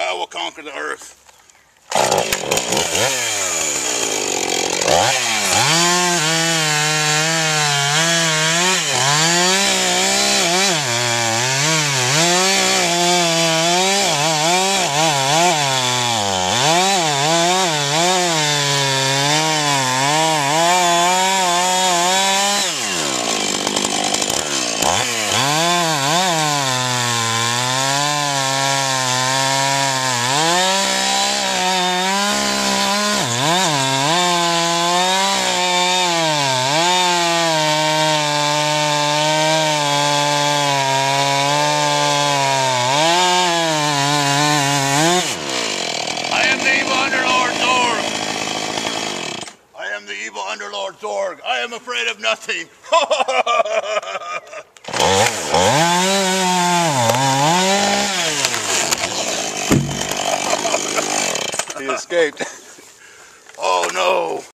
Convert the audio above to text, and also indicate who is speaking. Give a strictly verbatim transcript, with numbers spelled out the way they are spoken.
Speaker 1: I will conquer the earth. The evil Underlord Zorg. I am afraid of nothing.
Speaker 2: He escaped.
Speaker 1: Oh no.